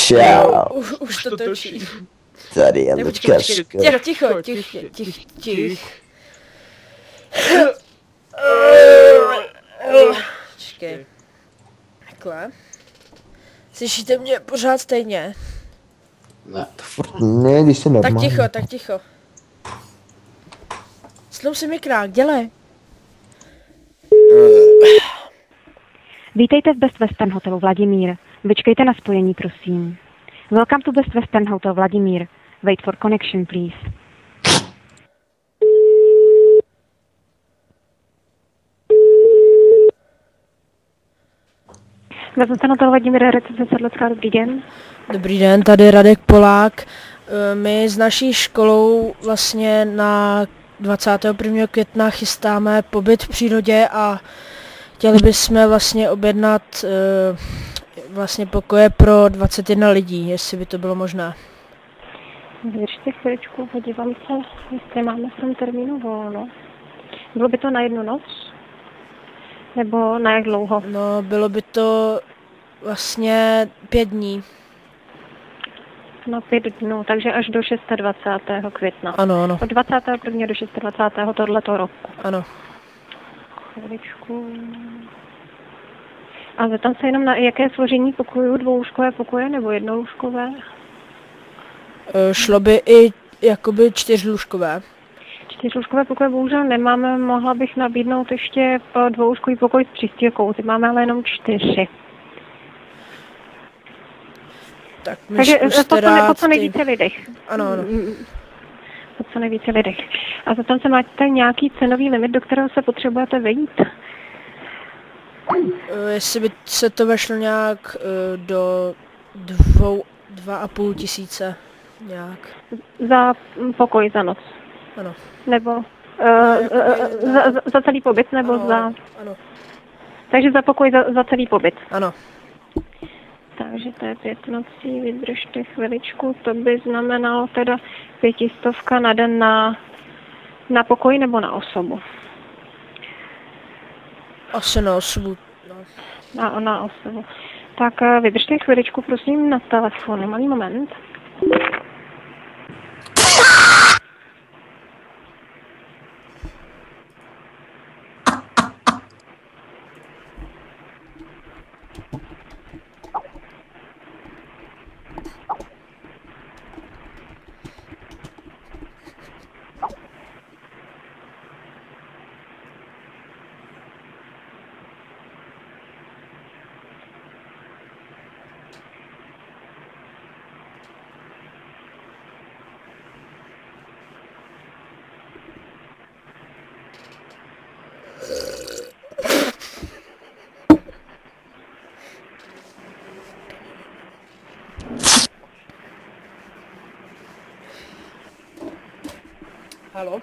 Čau. Už to točí. Tady je Tak Lukaško. Ticho. Počkej. Takhle. Slyšíte mě pořád stejně? Ne, to furt ne, když se normálně. Tak ticho. Slou si mikrák, dělej. Vítejte v Best Western hotelu Vladimír. Vyčkejte na spojení, prosím. Welcome to Best Western Hotel Vladimír. Wait for connection, please. Best Western Hotel Vladimír, recepce Sedlecká, dobrý den. Dobrý den, tady Radek Polák. My s naší školou vlastně na 21. května chystáme pobyt v přírodě a chtěli bychom vlastně objednat vlastně pokoje pro 21 lidí, jestli by to bylo možné. Vydržte chviličku, podívám se, jestli máme v tom termínu volno. Bylo by to na jednu noc? Nebo na jak dlouho? No, bylo by to vlastně 5 dní. Na 5 dnů, takže až do 26. května. Ano. Od 21. do 26. tohoto roku. Ano. Chviličku. A zeptám se jenom na jaké složení pokojů, dvoulůžkové pokoje nebo jednolůžkové? Šlo by i jakoby 4lůžkové. 4lůžkové pokoje bohužel nemáme, mohla bych nabídnout ještě dvoulůžkový pokoj s přístěrkou, ty máme ale jenom 4. Tak takže po co nejvíce lidech. Ano. Po co nejvíce lidech. A zeptám se, máte nějaký cenový limit, do kterého se potřebujete vejít? Jestli by se to vešlo nějak do 2,5 tisíce nějak. Za pokoj za noc? Ano. Nebo za celý pobyt, nebo ano, za... Ano. Takže za pokoj za celý pobyt? Ano. Takže to je 5 nocí, vydržte chviličku, to by znamenalo teda 500 na den na pokoj nebo na osobu? Asi na osobu. Na osobu. Tak vydržte chviličku, prosím, na telefonu, malý moment. Haló?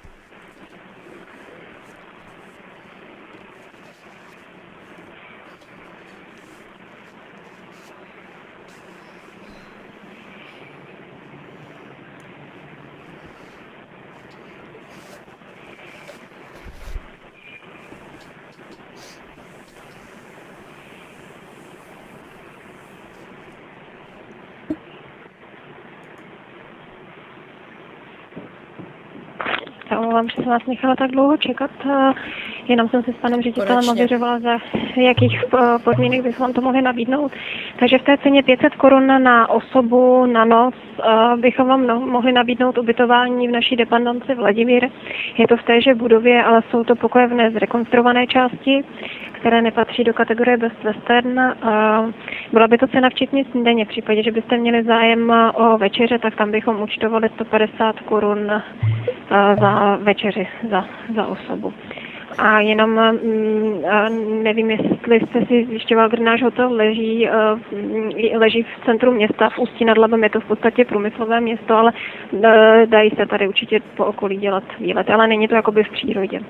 Omlouvám, že jsem vás nechala tak dlouho čekat, jenom jsem se s panem ředitelem ověřovala, za jakých podmínek bychom vám to mohli nabídnout. Takže v té ceně 500 korun na osobu na noc bychom vám mohli nabídnout ubytování v naší dependanci Vladimír. Je to v téže budově, ale jsou to pokoje v nezrekonstruované části, které nepatří do kategorie Best Western. Byla by to cena včetně snídaně. V případě, že byste měli zájem o večeře, tak tam bychom účtovali 150 korun za večeři, za osobu. A jenom nevím, jestli jste si zjišťoval, kde náš hotel leží v centru města, v Ústí nad Labem, je to v podstatě průmyslové město, ale dají se tady určitě po okolí dělat výlety, ale není to jakoby v přírodě.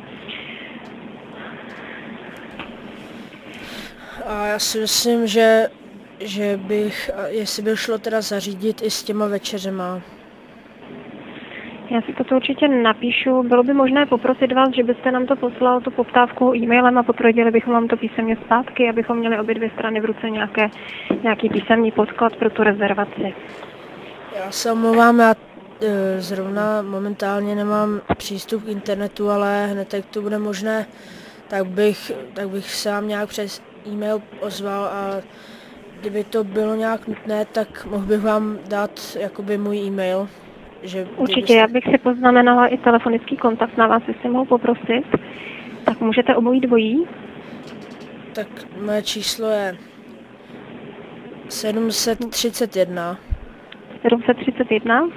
A já si myslím, že jestli by šlo teda zařídit i s těma večeřema. Já si to určitě napíšu. Bylo by možné poprosit vás, že byste nám to poslal, tu poptávku e-mailem a potvrdili bychom vám to písemně zpátky, abychom měli obě dvě strany v ruce nějaký písemný podklad pro tu rezervaci. Já se omlouvám, já zrovna momentálně nemám přístup k internetu, ale hned jak to bude možné, tak bych se vám nějak přes e-mail ozval a kdyby to bylo nějak nutné, tak mohl bych vám dát jakoby můj e-mail. Že Určitě, já bych si poznamenala i telefonický kontakt na vás, jestli mohu poprosit. Tak můžete obojí dvojí? Tak moje číslo je 731 731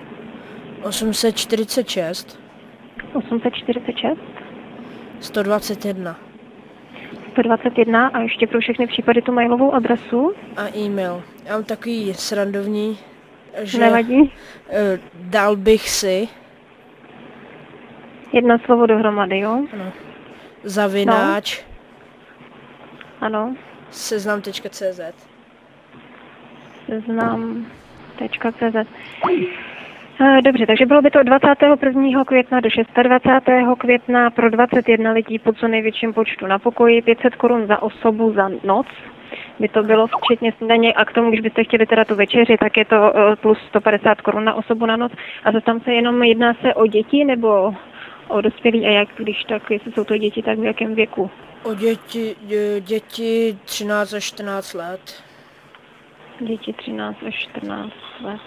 846 846 121 121 a ještě pro všechny případy tu mailovou adresu. a e-mail. Já mám takový srandovní, že Nevadí. dal bych si Jedno slovo dohromady, jo? ano, zavináč Ano. seznam.cz. Seznam.cz. Dobře, takže bylo by to 21. května do 26. května pro 21 lidí po co největším počtu na pokoji, 500 korun za osobu za noc. By to bylo včetně snídaně a k tomu, když byste chtěli teda tu večeři, tak je to plus 150 korun na osobu na noc. A to tam se jenom jedná se o děti nebo o dospělí a jak, když tak, jestli jsou to děti, tak v jakém věku? O děti 13 až 14 let. Děti 13 až 14 let.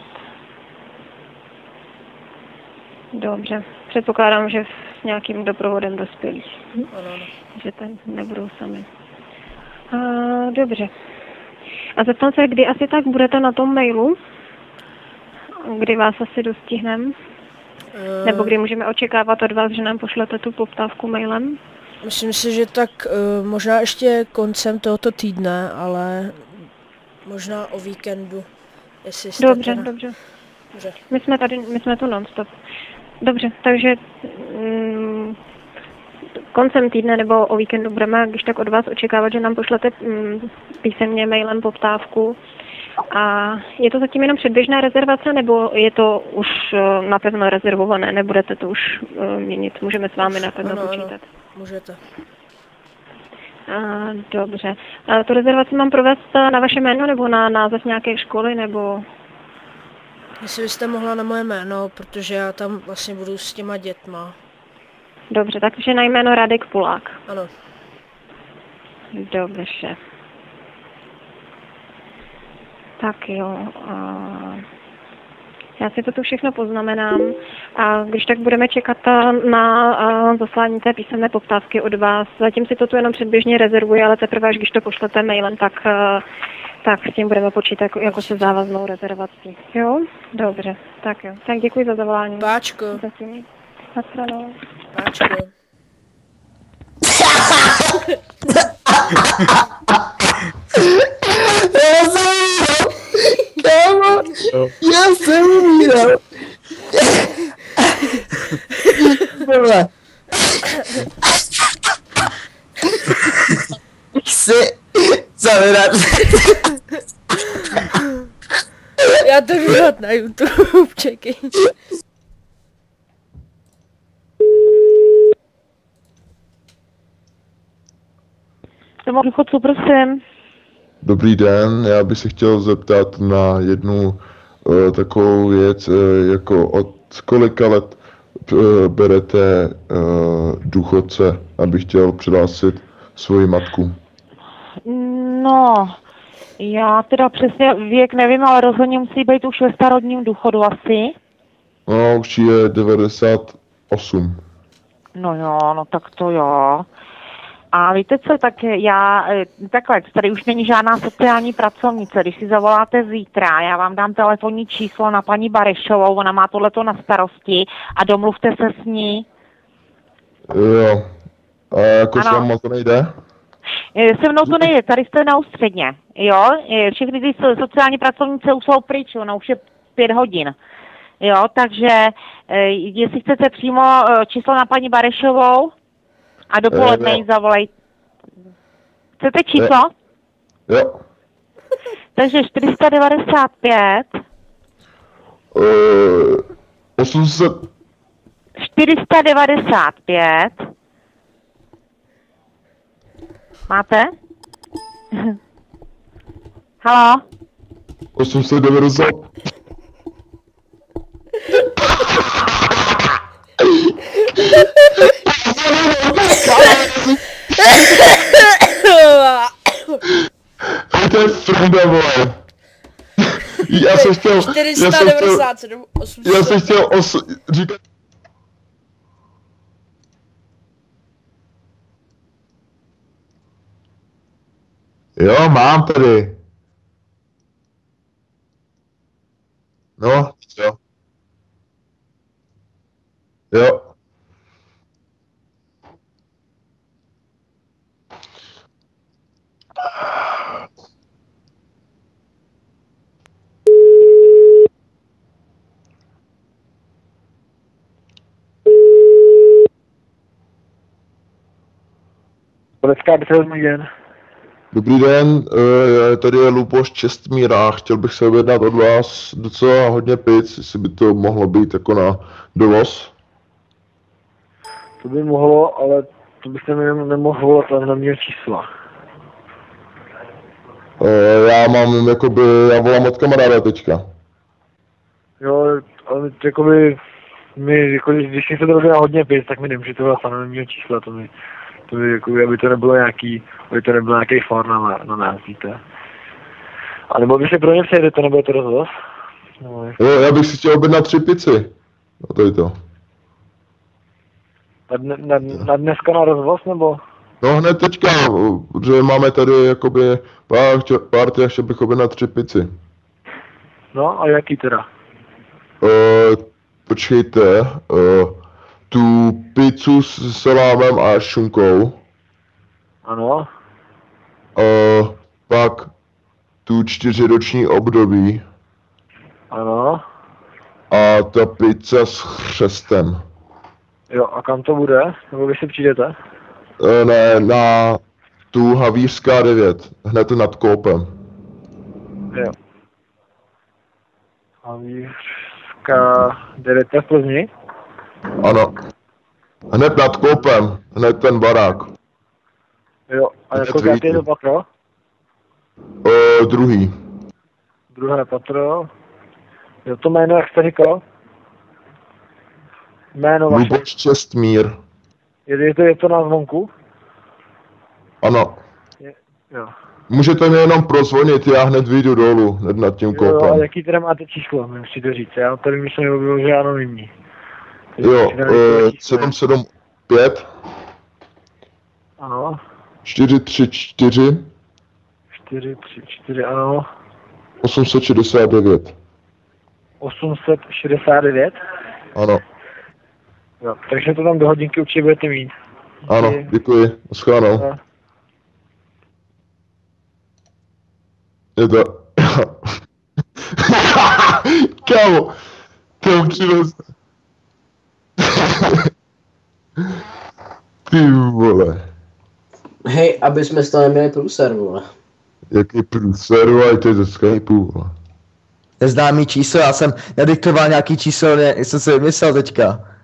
Dobře. Předpokládám, že s nějakým doprovodem dospělých. Ano. Že ten nebudou sami. Dobře. A zeptám se, kdy asi tak budete na tom mailu? Kdy vás asi dostihneme? Nebo kdy můžeme očekávat od vás, že nám pošlete tu poptávku mailem? Myslím si, že tak možná ještě koncem tohoto týdne, ale možná o víkendu. Jestli jste Dobře, teda... dobře. Dobře. My jsme tu non-stop. Dobře, takže koncem týdne nebo o víkendu budeme, když tak od vás očekávat, že nám pošlete písemně mailem poptávku. A je to zatím jenom předběžná rezervace, nebo je to už napevno rezervované? Nebudete to už měnit? Můžeme s vámi napevno počítat? Ano, můžete. Dobře. Tu rezervaci mám provést na vaše jméno, nebo na název nějaké školy, nebo... Jestli byste mohla na moje jméno, protože já tam vlastně budu s těma dětma. Dobře, takže na jméno Radek Polák. Ano. Dobře. Tak jo. Já si to tu všechno poznamenám a když tak budeme čekat na zaslání té písemné poptávky od vás. Zatím si to tu jenom předběžně rezervuji, ale teprve až když to pošlete mailem, tak s tím budeme počítat jako se závaznou rezervací. Jo? Dobře. Tak jo. Tak děkuji za zavolání. Páčko. Zatím. Naschledanou. Páčko. Já jsem umíral. Vole. Chci zavěrat. Já to jdu dát na YouTube, čekej. Domov důchodců, prosím. Dobrý den, já bych se chtěl zeptat na jednu takovou věc, jako od kolika let berete důchodce, abych chtěl přihlásit svoji matku. No, já teda přesně věk nevím, ale rozhodně musí být už ve starobním důchodu asi. No, už je 98. No jo, no tak to jo. A víte co, tak já, takhle, tady už není žádná sociální pracovnice, když si zavoláte zítra, já vám dám telefonní číslo na paní Barešovou, ona má tohleto na starosti a domluvte se s ní. Jo, a jako s váma to nejde? Se mnou to nejde, tady jste na ústředně, jo, všechny ty sociální pracovnice už jsou pryč, ona už je 5 hodin. Jo, takže jestli chcete přímo číslo na paní Barešovou a dopoledne jí zavolejte. Chcete číslo? Jo. Takže 495 800... 495. Máte? Haló? 890... To je frda, vole. Já jsem chtěl... 497, 800. Já jsem chtěl říkat... Jo, mám tady. No, jo. Jo. Polecká dobrý den. Dobrý den, tady je Luboš Čestmír a chtěl bych se objednat od vás docela hodně pic, jestli by to mohlo být jako na dovoz. To by mohlo, ale to byste mi nemohl volat, ale na mě čísla. Já mám jakoby, já volám od kamaráda teďka. Jo, ale jakoby, jako, když mi se to rodí hodně pic, tak mi nemůžete volat na mě čísla, to mi jakoby, aby to nebylo nějaký for na nás, víte. A nebo vy se pro ně přejedete, nebo je to rozvoz? Jo, já bych si chtěl objednat 3 pici. No to je to. Na dneska na rozvoz, nebo? No hned teďka, protože máme tady jakoby párty a chtěl bych objednat 3 pici. No a jaký teda? Počkejte, tu pizzu s salámem a šunkou. Ano. Pak tu 4roční období. Ano. A ta pizza s chřestem. Jo, a kam to bude? Nebo vy si přijdete? Ne, na tu Havířská 9, hned nad koupem. Jo. Havířská 9 v Plzni? Ano. Hned nad koupem, hned ten barák. Jo, a jako jaký je to patro? Druhý. Druhé patro. Jo, to jméno, jak jste říkal? Jméno vaše. Luboš Čestmír. Je to na zvonku? Ano. Jo. Můžete mi jenom prozvonit, já hned vyjdu dolů, hned nad tím koupem. Jo, a jaký teda máte číslo, mi musíte říct, já tady myslím, že bylo, že anonymní. Jo, 775. Ano. 434. 434, ano. 869. 869? Ano. Jo, takže to tam do hodinky určitě budete mít. Ano, děkuji. Naschledanou. No. Je to... Kámo, to přivez. Ty vole. Hej, aby jsme z toho neměli průser, vole. Jaký průser, vole, to je ze Skypeu, vole. Neznámý číslo, já jsem nadiktoval nějaký číslo, jsem si vymyslel teďka.